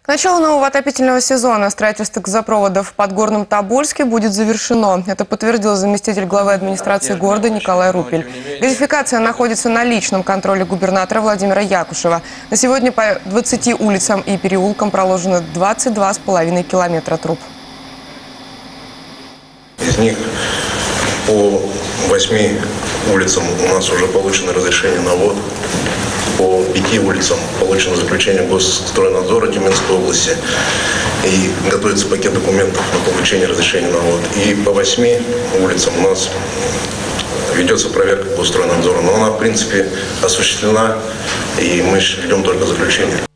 К началу нового отопительного сезона строительство газопровода в Подгорном Тобольске будет завершено. Это подтвердил заместитель главы администрации города Николай Рупель. Газификация находится на личном контроле губернатора Владимира Якушева. На сегодня по 20 улицам и переулкам проложено 22,5 километра труб. Из них по 8 улицам у нас уже получено разрешение на ввод. По 5 улицам получено заключение Госстройнадзора Тюменской области и готовится пакет документов на получение разрешения на ввод. И по 8 улицам у нас ведется проверка Госстройнадзора, но она в принципе осуществлена, и мы ждем только заключения.